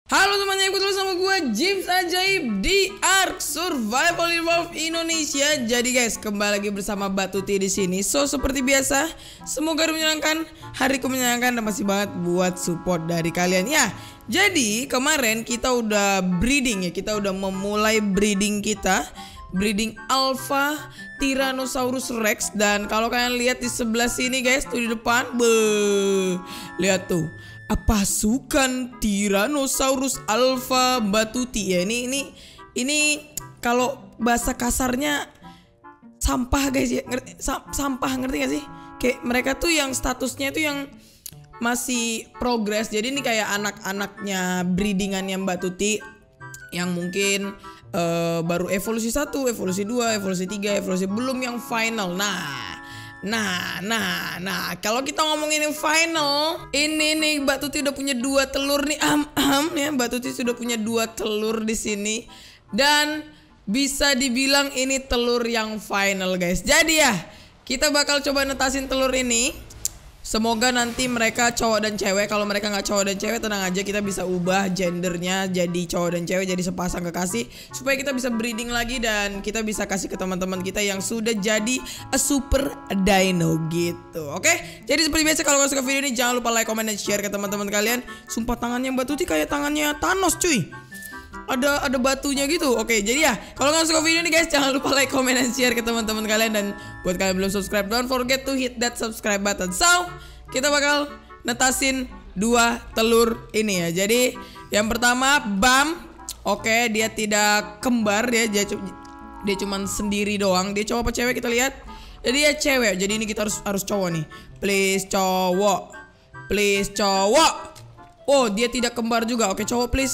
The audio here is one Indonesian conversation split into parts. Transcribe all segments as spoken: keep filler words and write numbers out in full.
Halo semuanya, ikut sama gue James Ajaib di Ark Survival Evolved Indonesia. Jadi guys, kembali lagi bersama Batuti di sini. So seperti biasa, semoga menyenangkan, hariku menyenangkan dan masih banget buat support dari kalian ya. Jadi kemarin kita udah breeding ya, kita udah memulai breeding kita, breeding Alpha Tyrannosaurus Rex. Dan kalau kalian lihat di sebelah sini guys, tuh di depan, beuh, lihat tuh. Pasukan Tyrannosaurus Alpha Batuti ya. Ini ini ini kalau bahasa kasarnya sampah guys ya. Ngerti, sampah ngerti gak sih? Kayak mereka tuh yang statusnya itu yang masih progres. Jadi ini kayak anak-anaknya breedingannya Batuti yang mungkin uh, baru evolusi satu, evolusi dua, evolusi tiga, evolusi belum yang final. Nah, Nah, nah, nah, kalau kita ngomongin yang final, ini nih Batuti udah punya dua telur nih, am am ya, Batuti sudah punya dua telur di sini dan bisa dibilang ini telur yang final guys. Jadi ya, kita bakal coba netasin telur ini. Semoga nanti mereka cowok dan cewek. Kalau mereka nggak cowok dan cewek, tenang aja, kita bisa ubah gendernya jadi cowok dan cewek, jadi sepasang kekasih, supaya kita bisa breeding lagi dan kita bisa kasih ke teman-teman kita yang sudah jadi a super dino gitu. Oke, jadi seperti biasa, kalau kalian suka video ini jangan lupa like, comment, dan share ke teman-teman kalian. Sumpah tangannya Batuti kayak tangannya Thanos cuy. Ada ada batunya gitu. Oke, jadi ya, kalau kalian suka video ini guys, jangan lupa like, comment, dan share ke teman-teman kalian. Dan buat kalian belum subscribe, don't forget to hit that subscribe button. So, kita bakal netasin dua telur ini ya. Jadi, yang pertama Bam. Oke, dia tidak kembar ya, dia dia cuman sendiri doang. Dia cowok apa cewek kita lihat? Jadi dia cewek. Jadi ini kita harus harus cowok nih. Please cowok. Please cowok. Oh, dia tidak kembar juga. Oke, cowok please.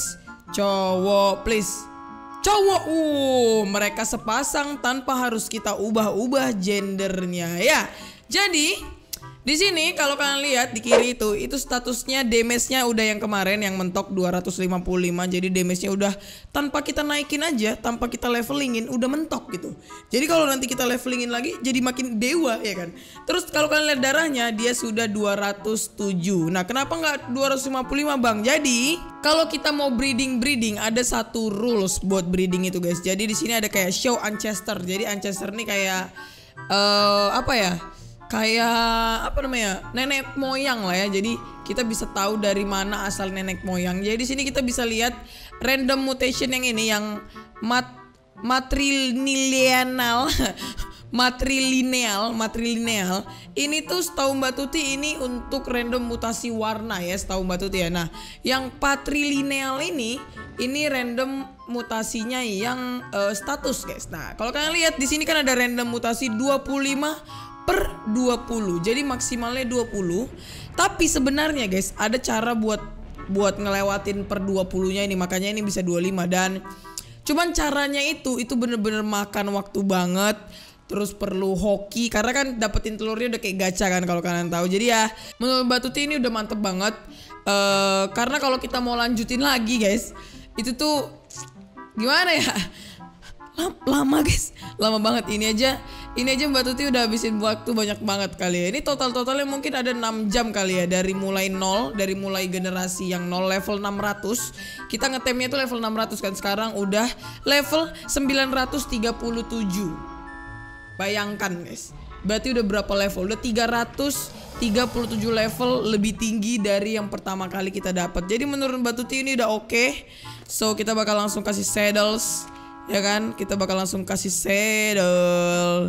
Cowok please. Cowok. Uh, mereka sepasang tanpa harus kita ubah-ubah gendernya ya. Jadi di sini kalau kalian lihat di kiri itu, itu statusnya damage-nya udah yang kemarin yang mentok dua ratus lima puluh lima. Jadi damage-nya udah tanpa kita naikin aja, tanpa kita levelingin udah mentok gitu. Jadi kalau nanti kita levelingin lagi jadi makin dewa ya kan. Terus kalau kalian lihat darahnya, dia sudah dua ratus tujuh. Nah, kenapa nggak dua ratus lima puluh lima Bang? Jadi kalau kita mau breeding-breeding, ada satu rules buat breeding itu guys. Jadi di sini ada kayak show ancestor. Jadi ancestor nih kayak uh, apa ya? Kayak apa namanya, nenek moyang lah ya. Jadi kita bisa tahu dari mana asal nenek moyang. Jadi di sini kita bisa lihat random mutation yang ini, yang mat matrilineal matrilineal matrilineal ini tuh setahu Batuti ini untuk random mutasi warna ya, setahu Batuti ya. Nah, yang patrilineal ini ini random mutasinya yang uh, status guys. Nah, kalau kalian lihat di sini kan ada random mutasi dua puluh lima per dua puluh. Jadi maksimalnya dua puluh. Tapi sebenarnya guys, ada cara buat buat ngelewatin per dua puluh-nya ini. Makanya ini bisa dua puluh lima. Dan cuman caranya itu itu bener-bener makan waktu banget. Terus perlu hoki, karena kan dapetin telurnya udah kayak gacha kan kalau kalian tahu. Jadi ya menurut Batuti ini udah mantep banget. uh, Karena kalau kita mau lanjutin lagi guys, itu tuh gimana ya, lama guys, lama banget. Ini aja Ini aja Batuti udah habisin waktu banyak banget kali ya. Ini total-totalnya mungkin ada enam jam kali ya. Dari mulai nol, dari mulai generasi yang nol level enam ratus. Kita ngetemnya tuh level enam ratus kan. Sekarang udah level sembilan ratus tiga puluh tujuh. Bayangkan guys, berarti udah berapa level? Udah tiga ratus tiga puluh tujuh level, lebih tinggi dari yang pertama kali kita dapat. Jadi menurut Batuti ini udah oke. Okay. So kita bakal langsung kasih saddles, ya kan? Kita bakal langsung kasih saddle,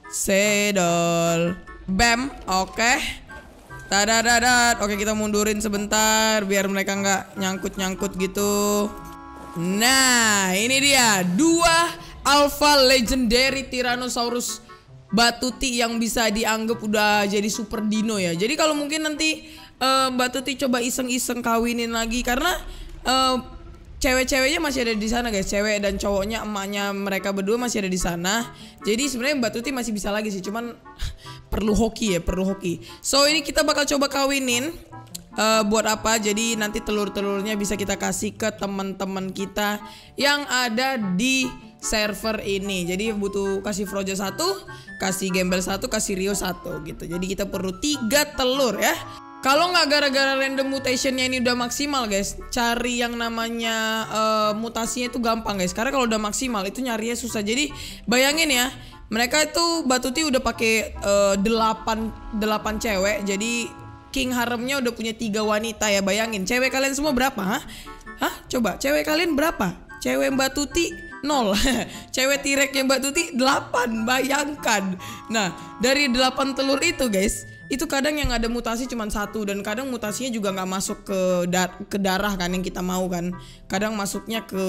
saddle, bam, oke. Okay. Tadadadat, oke, kita mundurin sebentar biar mereka nggak nyangkut-nyangkut gitu. Nah, ini dia dua Alpha Legendary Tyrannosaurus Batuti yang bisa dianggap udah jadi super dino ya. Jadi kalau mungkin nanti uh, Batuti coba iseng-iseng kawinin lagi, karena uh, cewek-ceweknya masih ada di sana guys. Cewek dan cowoknya, emaknya mereka berdua masih ada di sana. Jadi sebenarnya Batuti masih bisa lagi sih, cuman perlu hoki ya, perlu hoki. So ini kita bakal coba kawinin. Uh, buat apa? Jadi nanti telur-telurnya bisa kita kasih ke teman-teman kita yang ada di server ini. Jadi butuh kasih Froja satu, kasih Gembel satu, kasih Rio satu gitu. Jadi kita perlu tiga telur ya. Kalau nggak gara-gara random mutationnya ini udah maksimal guys, cari yang namanya uh, mutasinya itu gampang guys. Karena kalau udah maksimal itu nyarinya susah. Jadi bayangin ya, mereka itu Batuti udah pakai uh, delapan delapan cewek. Jadi king haremnya udah punya tiga wanita ya. Bayangin, cewek kalian semua berapa? Hah? Hah? Coba, cewek kalian berapa? Cewek Mbak Tuti nol. Cewek tireknya Mbak Tuti delapan. Bayangkan. Nah, dari delapan telur itu guys, itu kadang yang ada mutasi cuma satu, dan kadang mutasinya juga nggak masuk ke dar ke darah kan yang kita mau kan. Kadang masuknya ke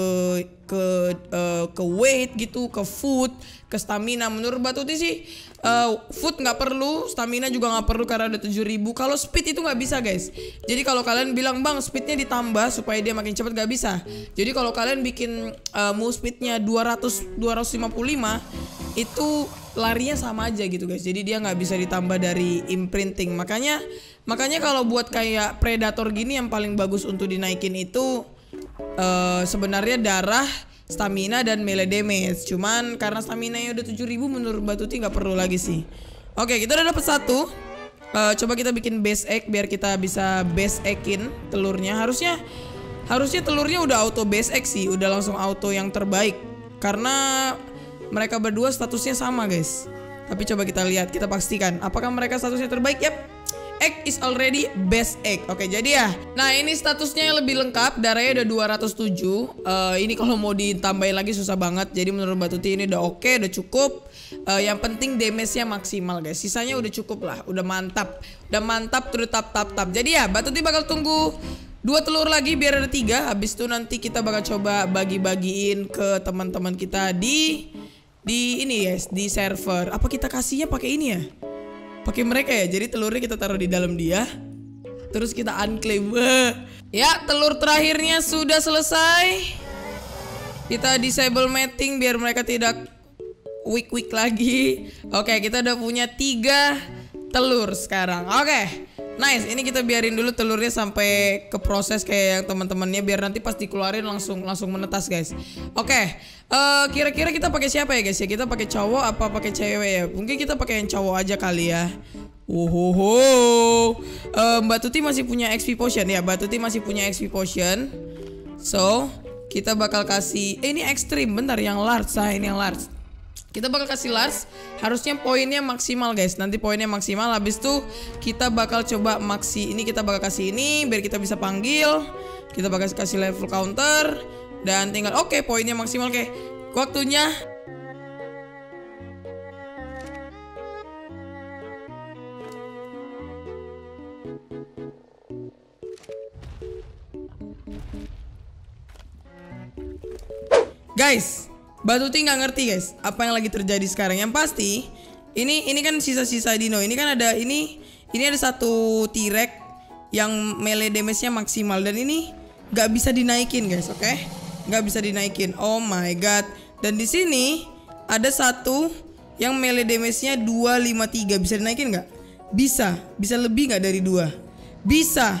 ke uh, ke weight gitu, ke food, ke stamina. Menurut Batuti sih uh, food nggak perlu, stamina juga nggak perlu karena ada tujuh ribu. Kalau speed itu nggak bisa guys. Jadi kalau kalian bilang bang speednya ditambah supaya dia makin cepat, nggak bisa. Jadi kalau kalian bikin uh, move speednya dua ratus dua ratus lima puluh lima, itu larinya sama aja gitu guys. Jadi dia nggak bisa ditambah dari imprinting. Makanya makanya kalau buat kayak predator gini yang paling bagus untuk dinaikin itu uh, sebenarnya darah, stamina, dan melee damage. Cuman karena stamina nya udah tujuh ribu, menurut Batuti nggak perlu lagi sih. Oke, kita udah dapet satu. uh, Coba kita bikin base egg biar kita bisa base eggin telurnya. Harusnya Harusnya telurnya udah auto base egg sih. Udah langsung auto yang terbaik. Karena mereka berdua statusnya sama guys. Tapi coba kita lihat, kita pastikan apakah mereka statusnya terbaik. Yap, egg is already best egg. Oke, jadi ya, nah ini statusnya yang lebih lengkap. Darahnya udah dua ratus tujuh. uh, Ini kalau mau ditambahin lagi susah banget. Jadi menurut Batuti ini udah oke, udah cukup. uh, Yang penting damage-nya maksimal guys. Sisanya udah cukup lah, udah mantap. Udah mantap, terus tap tap tap. Jadi ya, Batuti bakal tunggu dua telur lagi biar ada tiga. Habis itu nanti kita bakal coba bagi-bagiin ke teman-teman kita di Di ini guys, di server. Apa kita kasihnya pakai ini ya? Pakai mereka ya. Jadi telurnya kita taruh di dalam dia, terus kita unclaim. Ya, telur terakhirnya sudah selesai. Kita disable mating biar mereka tidak weak-weak lagi. Oke, kita udah punya tiga telur sekarang. Oke, nice. Ini kita biarin dulu telurnya sampai ke proses kayak yang teman-temannya, biar nanti pas dikeluarin langsung langsung menetas guys. Oke, uh, kira-kira kita pakai siapa ya guys ya? Kita pakai cowok apa pakai cewek ya? Mungkin kita pakai yang cowok aja kali ya. Wohoho. Uh, Mbak Tuti masih punya X P potion ya? Mbak Tuti masih punya X P potion. So kita bakal kasih. Eh, ini ekstrim. Bentar, yang large. Nah, ini yang large. Kita bakal kasih large. Harusnya poinnya maksimal guys. Nanti poinnya maksimal. Habis itu kita bakal coba maksi. Ini kita bakal kasih ini biar kita bisa panggil. Kita bakal kasih level counter. Dan tinggal oke, okay, poinnya maksimal. Oke, okay. Waktunya. Guys, Batuti nggak ngerti guys apa yang lagi terjadi sekarang. Yang pasti ini ini kan sisa-sisa dino. Ini kan ada ini ini ada satu T-Rex yang melee damage-nya maksimal, dan ini nggak bisa dinaikin guys. Oke, okay? Nggak bisa dinaikin. Oh my god. Dan di sini ada satu yang melee damage-nya dua lima tiga. Bisa dinaikin nggak? Bisa. Bisa lebih nggak dari dua? Bisa.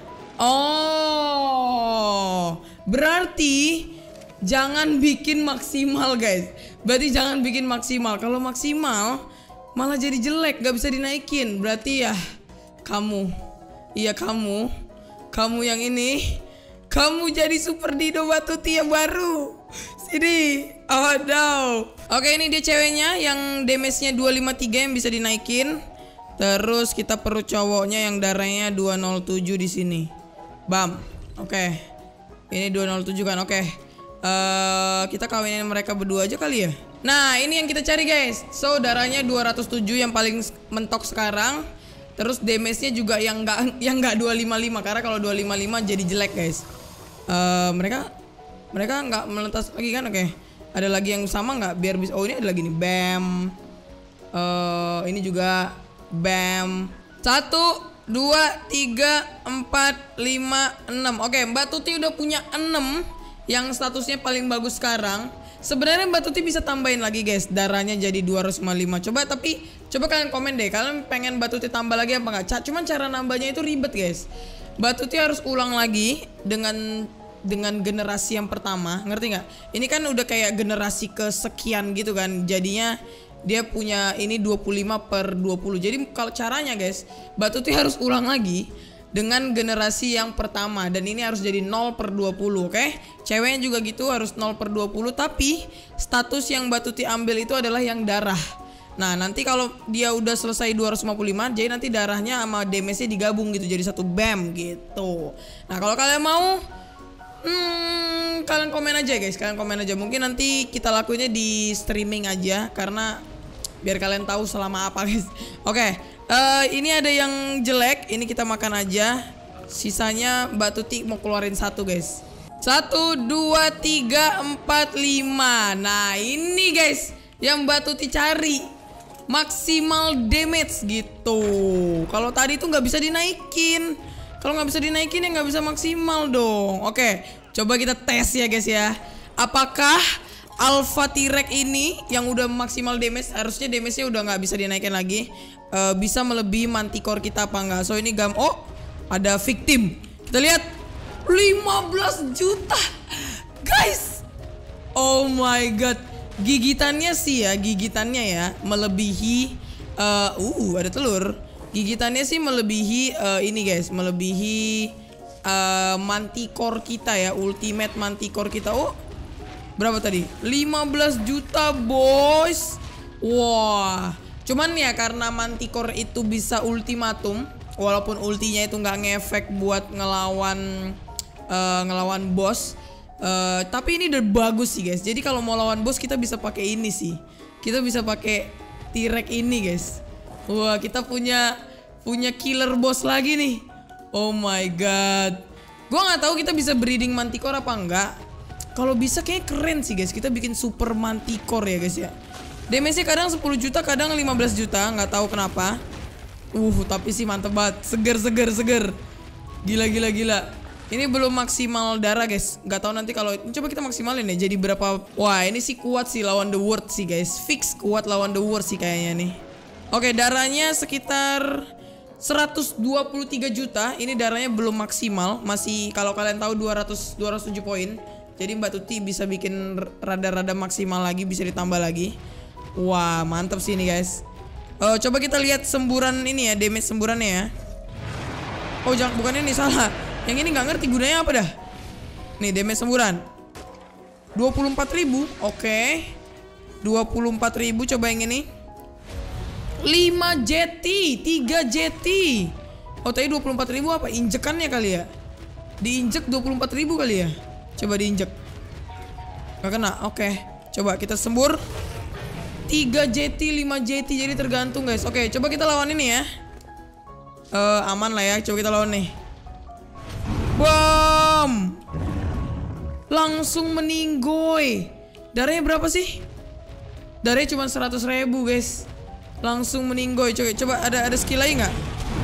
Oh, berarti jangan bikin maksimal guys. Berarti jangan bikin maksimal. Kalau maksimal malah jadi jelek, gak bisa dinaikin. Berarti ya kamu, iya kamu, kamu yang ini, kamu jadi super dino Batuti yang baru. Sini. Oh no. Oke, ini dia ceweknya yang damage-nya dua lima tiga yang bisa dinaikin. Terus kita perlu cowoknya yang darahnya dua nol tujuh di sini. Bam. Oke. Ini dua nol tujuh kan. Oke. Uh, kita kawinin mereka berdua aja kali ya. Nah, ini yang kita cari guys. So, darahnya dua ratus tujuh yang paling mentok sekarang. Terus damage-nya juga yang enggak yang enggak dua lima lima, karena kalau dua lima lima jadi jelek guys. Uh, mereka mereka enggak melintas lagi kan? Oke. Okay. Ada lagi yang sama nggak biar bisa. Oh, ini ada lagi nih. Bam. Uh, ini juga bam. Satu, dua, tiga, empat, lima, enam. Oke, Mbak Tuti udah punya enam yang statusnya paling bagus sekarang. Sebenarnya Mbak Tuti bisa tambahin lagi guys, darahnya jadi dua ratus lima puluh lima. Coba tapi coba kalian komen deh, kalian pengen Mbak Tuti tambah lagi apa nggak? Cuman cara nambahnya itu ribet guys. Mbak Tuti harus ulang lagi dengan dengan generasi yang pertama, ngerti nggak? Ini kan udah kayak generasi kesekian gitu kan. Jadinya dia punya ini dua puluh lima per dua puluh. Jadi kalau caranya guys, Batuti harus ulang lagi dengan generasi yang pertama. Dan ini harus jadi nol per dua puluh, oke okay? Ceweknya juga gitu, harus nol per dua puluh. Tapi status yang Batuti ambil itu adalah yang darah. Nah nanti kalau dia udah selesai dua ratus lima puluh lima, jadi nanti darahnya sama damage-nya digabung gitu, jadi satu bam gitu. Nah kalau kalian mau, Hmm, kalian komen aja guys, kalian komen aja. Mungkin nanti kita lakuinnya di streaming aja, karena biar kalian tahu selama apa guys. Oke, okay, uh, ini ada yang jelek, ini kita makan aja. Sisanya Mbak Tuti mau keluarin satu guys. Satu, dua, tiga, empat, lima. Nah ini guys yang Mbak Tuti cari, maksimal damage gitu. Kalau tadi tuh nggak bisa dinaikin. Kalau nggak bisa dinaikin ya nggak bisa maksimal dong. Oke, coba kita tes ya guys ya. Apakah Alpha T-Rex ini yang udah maksimal damage, harusnya damage-nya udah nggak bisa dinaikin lagi, uh, bisa melebihi Manticore kita apa enggak? So ini gam, oh ada victim. Kita lihat lima belas juta guys. Oh my god, gigitannya sih ya, gigitannya ya melebihi. Uh, uh ada telur. Gigitannya sih melebihi uh, ini guys, melebihi uh, Manticore kita ya, ultimate Manticore kita. Oh, berapa tadi? lima belas juta boys. Wah, cuman ya karena Manticore itu bisa ultimatum, walaupun ultinya itu nggak ngefek buat ngelawan uh, ngelawan boss. Uh, tapi ini udah bagus sih guys. Jadi kalau mau lawan boss kita bisa pakai ini sih. Kita bisa pakai T-Rex ini guys. Wah, kita punya punya killer boss lagi nih. Oh my god. Gua nggak tahu kita bisa breeding Manticore apa enggak. Kalau bisa kayak keren sih guys. Kita bikin super Manticore ya guys ya. Damage-nya kadang sepuluh juta, kadang lima belas juta, nggak tahu kenapa. Uh, tapi sih mantep banget. Seger seger seger. Gila gila gila. Ini belum maksimal darah guys. Nggak tahu nanti kalau coba kita maksimalin ya. Jadi berapa? Wah, ini sih kuat sih lawan The World sih guys. Fix kuat lawan The World sih kayaknya nih. Oke, darahnya sekitar seratus dua puluh tiga juta. Ini darahnya belum maksimal. Masih kalau kalian tahu dua ratus, dua ratus tujuh poin. Jadi Mbak Tuti bisa bikin rada-rada maksimal lagi, bisa ditambah lagi. Wah, mantap sih ini guys. Uh, coba kita lihat semburan ini ya, damage semburannya ya. Oh, jangan, bukan ini, salah. Yang ini nggak ngerti gunanya apa dah. Nih, damage semburan dua puluh empat ribu. Oke, dua puluh empat ribu. Coba yang ini lima J T, tiga J T. Oh, tadi dua puluh empat ribu apa? Injekannya kali ya? Diinjek dua puluh empat ribu kali ya? Coba diinjek. Gak kena, oke. Coba kita sembur tiga J T, lima J T. Jadi tergantung guys. Oke, coba kita lawan ini ya. uh, Aman lah ya, coba kita lawan nih. Bam! Langsung meninggoy. Darahnya berapa sih? Darahnya cuma seratus ribu guys. Langsung meninggoy. Coba, coba ada ada skill lagi nggak?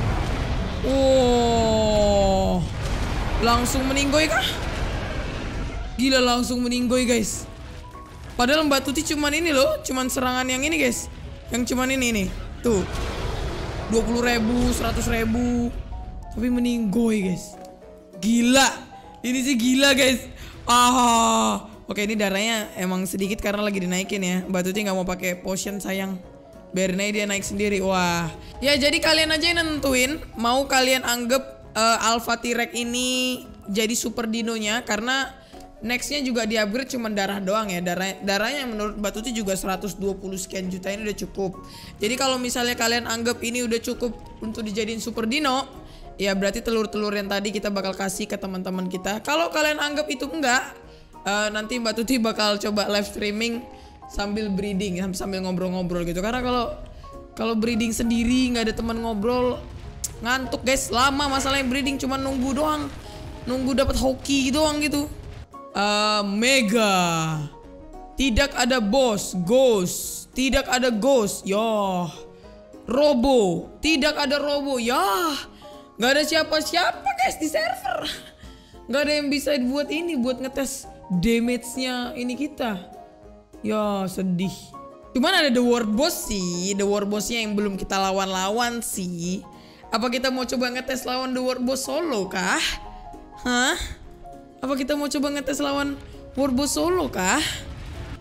Oh, langsung meninggoy kah? Gila, langsung meninggoy guys. Padahal Mbak Tuti cuman ini loh, cuman serangan yang ini guys, yang cuman ini nih. Tuh, dua puluh ribu, seratus ribu, tapi meninggoy guys. Gila, ini sih gila guys. Ah, oke, ini darahnya emang sedikit karena lagi dinaikin ya. Mbak Tuti nggak mau pakai potion sayang. Biarin aja dia naik sendiri. Wah. Ya jadi kalian aja yang nentuin. Mau kalian anggap uh, Alpha T-Rex ini jadi super dinonya. Karena nextnya juga di upgrade cuman darah doang ya. Darah, darahnya menurut Mbak Tuti juga seratus dua puluh sekian juta ini udah cukup. Jadi kalau misalnya kalian anggap ini udah cukup untuk dijadiin super dino, ya berarti telur-telur yang tadi kita bakal kasih ke teman-teman kita. Kalau kalian anggap itu enggak, uh, nanti Mbak Tuti bakal coba live streaming sambil breeding, sambil ngobrol-ngobrol gitu. Karena kalau kalau breeding sendiri nggak ada teman ngobrol, ngantuk guys. Lama masalahnya breeding, cuma nunggu doang, nunggu dapat hoki doang gitu. Uh, Mega, tidak ada boss, ghost, tidak ada ghost, yoh. Robo, tidak ada robo, yah. Nggak ada siapa-siapa guys di server. Nggak ada yang bisa buat ini, buat ngetes damage-nya ini kita. Ya sedih. Cuman ada The World Boss sih. The World Bossnya yang belum kita lawan-lawan sih. Apa kita mau coba ngetes lawan The World Boss solo kah? Hah? Apa kita mau coba ngetes lawan World Boss solo kah?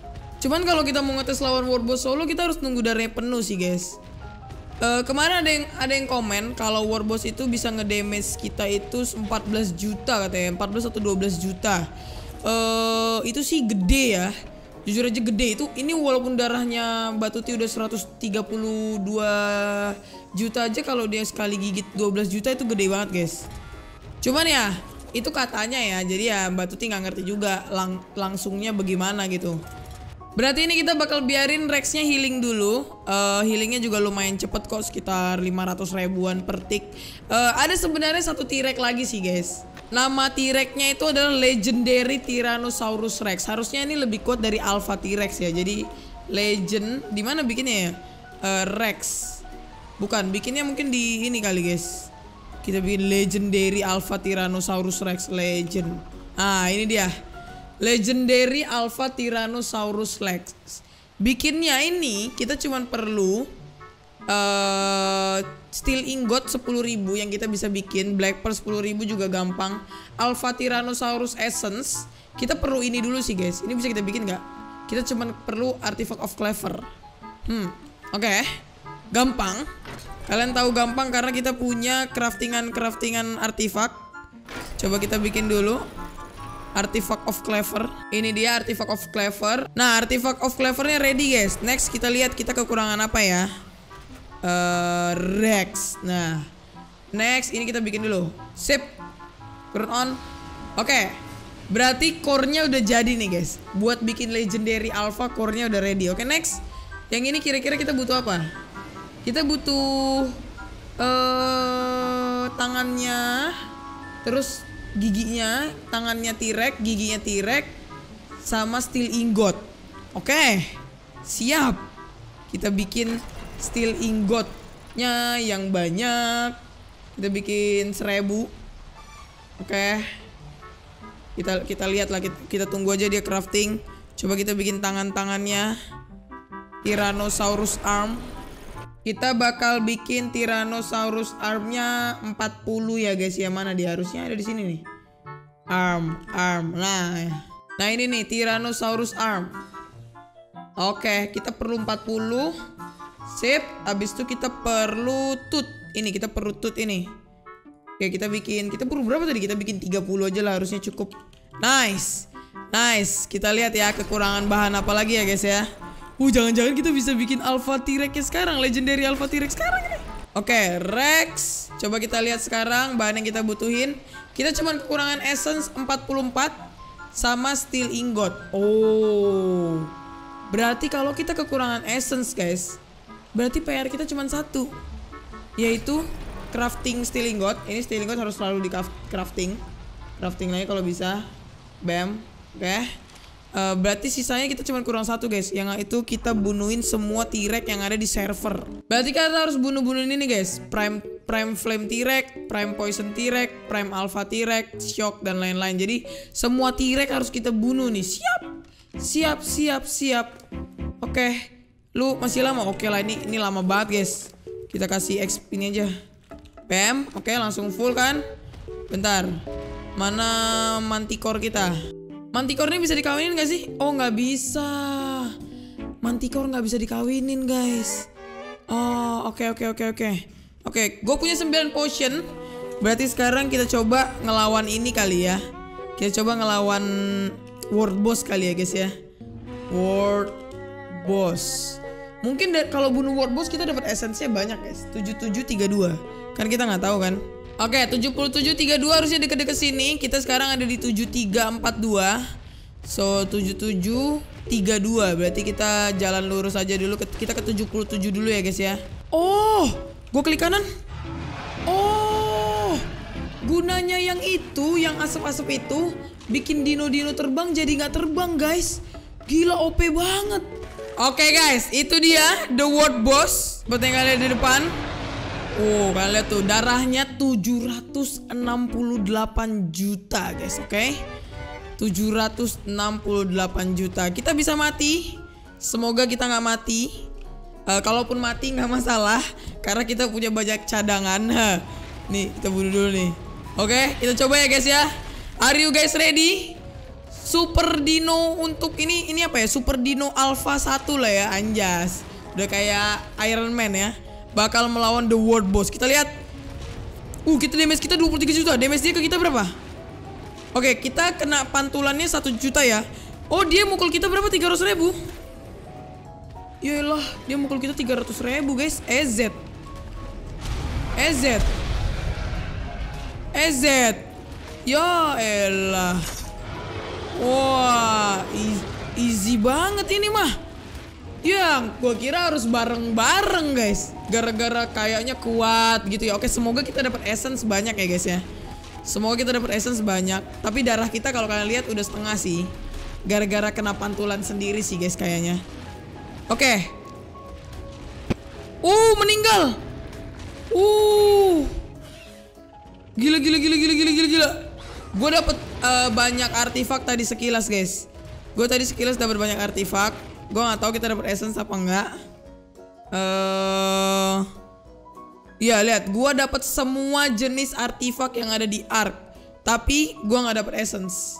Cuman kalau kita mau ngetes lawan World Boss solo kita harus nunggu darahnya penuh sih guys. Uh, kemarin ada yang ada yang komen kalau World Boss itu bisa ngedamage kita itu empat belas juta katanya, empat belas atau dua belas juta. Uh, itu sih gede ya. Jujur aja gede itu. Ini walaupun darahnya Mbak Tuti udah seratus tiga puluh dua juta aja, kalau dia sekali gigit dua belas juta itu gede banget guys. Cuman ya itu katanya ya, jadi ya Mbak Tuti nggak ngerti juga lang langsungnya bagaimana gitu. Berarti ini kita bakal biarin Rexnya healing dulu. uh, Healingnya juga lumayan cepet kok, sekitar lima ratus ribuan per tick. uh, Ada sebenarnya satu T-Rex lagi sih guys. Nama T-Rex-nya itu adalah Legendary Tyrannosaurus Rex. Harusnya ini lebih kuat dari Alpha T-Rex ya. Jadi Legend, dimana bikinnya ya? Uh, Rex. Bukan, bikinnya mungkin di ini kali guys. Kita bikin Legendary Alpha Tyrannosaurus Rex Legend. Ah ini dia, Legendary Alpha Tyrannosaurus Rex. Bikinnya ini kita cuman perlu uh, Steel Ingot sepuluh ribu yang kita bisa bikin. Black Pearl sepuluh ribu juga gampang. Alpha Tyrannosaurus Essence. Kita perlu ini dulu sih guys. Ini bisa kita bikin nggak? Kita cuman perlu Artifact of Clever. Hmm, oke okay. Gampang. Kalian tahu gampang karena kita punya craftingan-craftingan artifak. Coba kita bikin dulu Artifact of Clever. Ini dia Artifact of Clever. Nah, Artifact of Clevernya ready guys. Next kita lihat kita kekurangan apa ya. uh, Rex. Nah, next ini kita bikin dulu. Sip. Turn on. Oke okay. Berarti core-nya udah jadi nih guys. Buat bikin Legendary Alpha, core-nya udah ready. Oke okay, next. Yang ini kira-kira kita butuh apa? Kita butuh uh, tangannya, terus giginya, tangannya T-Rex, giginya T-Rex, sama Steel Ingot. Oke, okay. Siap. Kita bikin Steel Ingotnya yang banyak. Kita bikin seribu. Oke, okay. Kita kita lihat lah, kita, kita tunggu aja dia crafting. Coba kita bikin tangan-tangannya Tyrannosaurus Arm. Kita bakal bikin Tyrannosaurus Arm-nya empat puluh ya guys ya. Mana dia? Harusnya ada di sini nih. Arm, arm. Nah, nah ini nih Tyrannosaurus Arm. Oke, kita perlu empat puluh. Sip. Habis itu kita perlu tooth. Ini kita perlu tooth ini. Oke, kita bikin. Kita perlu berapa tadi? Kita bikin tiga puluh aja lah, harusnya cukup. Nice. Nice. Kita lihat ya kekurangan bahan apa lagi ya guys ya. Uh, jangan-jangan kita bisa bikin Alpha T-Rex sekarang, Legendary Alpha T-Rex sekarang ini. Oke, okay, Rex. Coba kita lihat sekarang bahan yang kita butuhin. Kita cuma kekurangan Essence empat puluh empat sama Steel Ingot. Oh. Berarti kalau kita kekurangan Essence, guys, berarti P R kita cuma satu. Yaitu crafting Steel Ingot. Ini Steel Ingot harus selalu di crafting. Crafting lagi kalau bisa. Bam. Oke. Okay. Uh, berarti sisanya kita cuma kurang satu guys. Yang itu kita bunuhin semua T-Rex yang ada di server. Berarti kita harus bunuh-bunuhin ini guys. Prime Prime Flame T-Rex, Prime Poison T-Rex, Prime Alpha T-Rex, Shock dan lain-lain. Jadi semua T-Rex harus kita bunuh nih. Siap. Siap, siap, siap. Oke. Okay. Lu masih lama? Oke okay lah, ini ini lama banget guys. Kita kasih X P ini aja. Bam. Oke, okay, langsung full kan? Bentar. Mana Manticore kita? Manticore ini bisa dikawinin gak sih? Oh nggak bisa. Manticore nggak bisa dikawinin guys. Oh oke okay, oke okay, oke okay, oke. Oke, okay, gue punya sembilan potion. Berarti sekarang kita coba ngelawan ini kali ya. Kita coba ngelawan World Boss kali ya guys ya. World Boss. Mungkin kalau bunuh World Boss kita dapat esensinya banyak guys. tujuh tujuh tiga dua. Kan kita nggak tahu kan. Oke, okay, tujuh puluh tujuh tiga dua harusnya deket-deket sini. Kita sekarang ada di tujuh tiga empat dua. So, tujuh tujuh tiga dua. Berarti kita jalan lurus aja dulu. Kita ke tujuh puluh tujuh dulu ya guys ya. Oh, gue klik kanan. Oh, gunanya yang itu, yang asap-asap itu bikin dino-dino terbang jadi nggak terbang guys. Gila O P banget. Oke okay, guys, itu dia The World Boss. Buat yang kalian di depan. Oh, kalian lihat tuh darahnya tujuh ratus enam puluh delapan juta guys, oke? Okay? tujuh ratus enam puluh delapan juta. Kita bisa mati. Semoga kita nggak mati. Uh, kalaupun mati nggak masalah, karena kita punya banyak cadangan. Nih, kita bunuh dulu nih. Oke, okay, kita coba ya guys ya. Are you guys ready? Super Dino untuk ini ini apa ya? Super Dino Alpha satu lah ya, anjas. Udah kayak Iron Man ya. Bakal melawan The World Boss. Kita lihat. Uh, kita damage kita dua puluh tiga juta. Damage dia ke kita berapa? Oke, kita kena pantulannya satu juta ya. Oh, dia mukul kita berapa? tiga ratus ribu. Yaelah, dia mukul kita tiga ratus ribu, guys. E Z. E Z. E Z. Ya elah. Wah, easy, easy banget ini mah. Yang gua kira harus bareng-bareng, guys. Gara-gara kayaknya kuat gitu ya. Oke, semoga kita dapat essence banyak ya, guys ya. Semoga kita dapat essence banyak. Tapi darah kita kalau kalian lihat udah setengah sih. Gara-gara kena pantulan sendiri sih, guys, kayaknya. Oke. Uh, meninggal. Uh. Gila gila gila gila gila gila gila. Gue dapet uh, banyak artifak tadi sekilas, guys. Gue tadi sekilas dapat banyak artifak. Gue nggak tahu kita dapat essence apa enggak. Eh, uh, ya lihat, gue dapat semua jenis artifak yang ada di Ark. Tapi gue nggak dapat essence.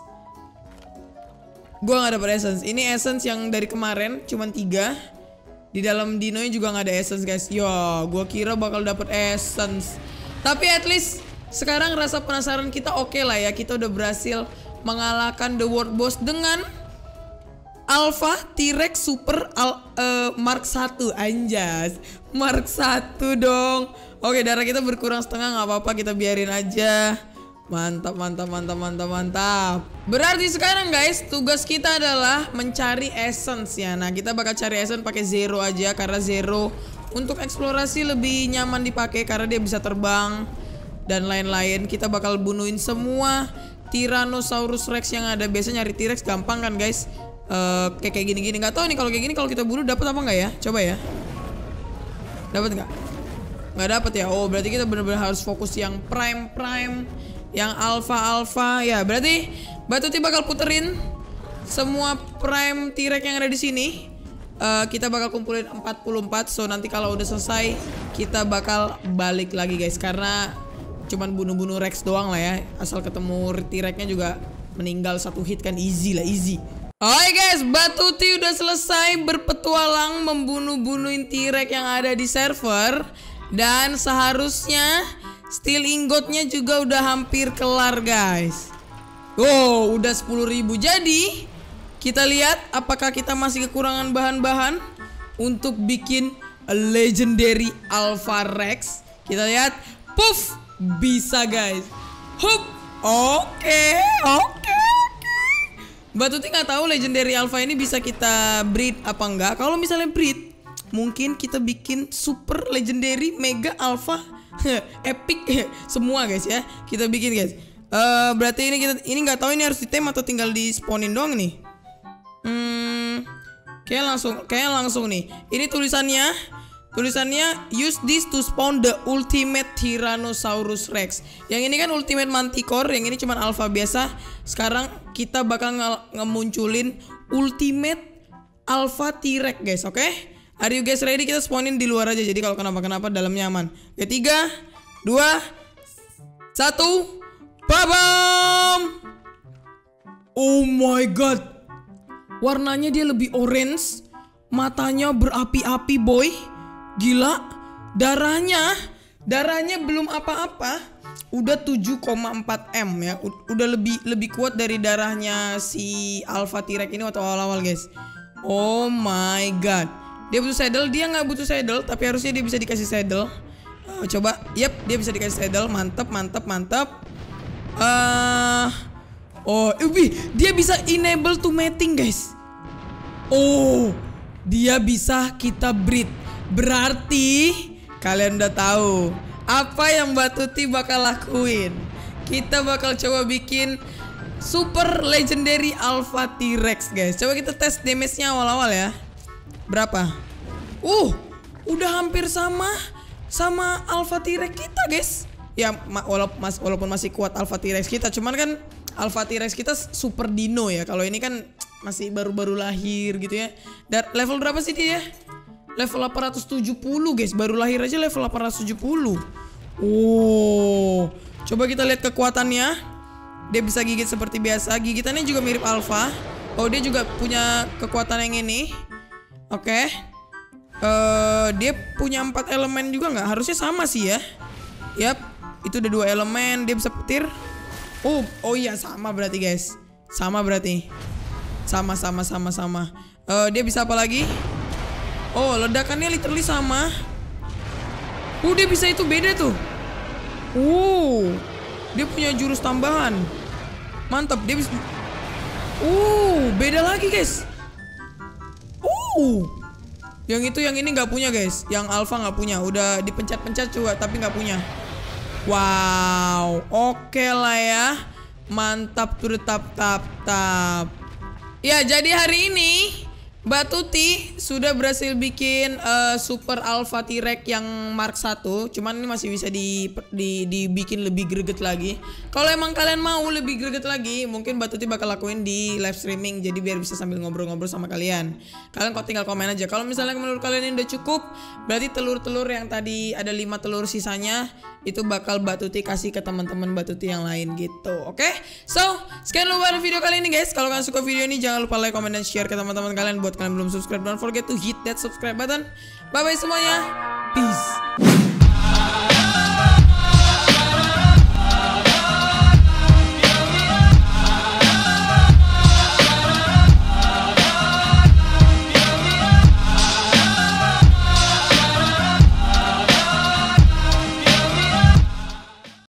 Gue nggak dapat essence. Ini essence yang dari kemarin, cuman tiga. Di dalam dinonya juga nggak ada essence, guys. Yo, gue kira bakal dapat essence. Tapi at least sekarang rasa penasaran kita oke okay lah ya. Kita udah berhasil mengalahkan The World Boss dengan Alpha T-Rex Super Al, uh, Mark satu. Anjas, Mark satu dong. Oke, darah kita berkurang setengah, nggak apa-apa, kita biarin aja. Mantap, mantap, mantap, mantap, mantap. Berarti sekarang, guys, tugas kita adalah mencari essence ya. Nah, kita bakal cari essence pakai Zero aja, karena Zero untuk eksplorasi lebih nyaman dipakai karena dia bisa terbang dan lain-lain. Kita bakal bunuhin semua Tyrannosaurus Rex yang ada. Biasanya nyari T-Rex gampang kan, guys. Uh, kayak kayak gini-gini. Nggak tahu nih kalau kayak gini kalau kita bunuh dapat apa nggak ya? Coba ya. Dapat nggak? Nggak dapat ya. Oh, berarti kita benar-benar harus fokus yang prime prime, yang alpha alpha ya. Berarti Batuti bakal puterin semua prime T-Rex yang ada di sini. Uh, kita bakal kumpulin empat puluh empat. So nanti kalau udah selesai kita bakal balik lagi, guys, karena cuman bunuh-bunuh Rex doang lah ya. Asal ketemu T-Rex-nya juga meninggal satu hit kan, easy lah, easy. Oke, guys, Batuti udah selesai berpetualang membunuh-bunuhin T-Rex yang ada di server. Dan seharusnya steel ingotnya juga udah hampir kelar, guys. Oh, udah sepuluh ribu. Jadi kita lihat apakah kita masih kekurangan bahan-bahan untuk bikin legendary Alpha Rex. Kita lihat. Puff, bisa, guys. Hup. Oke, oke, oke. Batuti nggak tahu legendary Alpha ini bisa kita breed apa enggak. Kalau misalnya breed, mungkin kita bikin super legendary mega alpha epic semua, guys ya. Kita bikin, guys. Uh, berarti ini kita ini nggak tahu ini harus ditem atau tinggal di spawnin doang nih. Hmm, kayak langsung kayak langsung nih. Ini tulisannya tulisannya use this to spawn the ultimate Tyrannosaurus Rex. Yang ini kan ultimate Manticore, yang ini cuma alpha biasa. Sekarang kita bakal ngemunculin ultimate alpha T-Rex, guys. Oke? Okay? Are you guys ready? Kita spawnin di luar aja. Jadi kalau kenapa-kenapa dalamnya aman. Ketiga, dua, satu, babam! Oh my god. Warnanya dia lebih orange. Matanya berapi-api, boy. Gila. Darahnya, darahnya belum apa-apa. Udah tujuh koma empat M ya. Udah lebih lebih kuat dari darahnya si Alpha T-Rex ini waktu awal-awal, guys. Oh my god. Dia butuh saddle, dia nggak butuh saddle, tapi harusnya dia bisa dikasih saddle. Uh, coba, yep, dia bisa dikasih saddle, mantap, mantap, mantap. Uh, oh, ubi, dia bisa enable to mating, guys. Oh, dia bisa kita breed. Berarti kalian udah tahu apa yang Batuti bakal lakuin. Kita bakal coba bikin super legendary Alpha T-Rex, guys. Coba kita tes damage-nya awal-awal ya. Berapa? Uh, udah hampir sama sama Alpha T-Rex kita, guys. Ya, walaupun, mas, walaupun masih kuat Alpha T-Rex kita, cuman kan Alpha T-Rex kita super dino ya. Kalau ini kan masih baru-baru lahir gitu ya. Dan level berapa sih dia? Level delapan ratus tujuh puluh, guys. Baru lahir aja level delapan ratus tujuh puluh. Oh, coba kita lihat kekuatannya. Dia bisa gigit seperti biasa. Gigitannya juga mirip alpha. Oh, dia juga punya kekuatan yang ini. Oke. Okay. Uh, dia punya empat elemen juga nggak? Harusnya sama sih ya. Yap, itu udah dua elemen. Dia bisa petir. Oh, oh iya sama berarti guys. Sama berarti. Sama, sama, sama, sama. Uh, dia bisa apa lagi? Oh, ledakannya literally sama. Uh, dia bisa itu beda tuh. Uh, dia punya jurus tambahan. Mantap, dia bisa. Uh, beda lagi guys. Uh, yang itu yang ini nggak punya guys. Yang alpha nggak punya. Udah dipencet-pencet coba tapi nggak punya. Wow, oke okay lah ya. Mantap tuh, tap tap tap. Ya, jadi hari ini Mbak Tuti sudah berhasil bikin uh, Super Alpha T-Rex yang Mark satu. Cuman ini masih bisa di, di, dibikin lebih greget lagi. Kalau emang kalian mau lebih greget lagi, mungkin Mbak Tuti bakal lakuin di live streaming. Jadi biar bisa sambil ngobrol-ngobrol sama kalian. Kalian kok tinggal komen aja. Kalau misalnya menurut kalian ini udah cukup, berarti telur-telur yang tadi ada lima telur sisanya itu bakal Mbak Tuti kasih ke teman-teman Mbak Tuti yang lain gitu. Oke? Okay? So, sekian dulu baru video kali ini guys. Kalau kalian suka video ini, jangan lupa like, comment, dan share ke teman-teman kalian. Buat kalian belum subscribe, don't forget to hit that subscribe button. Bye bye semuanya. Peace.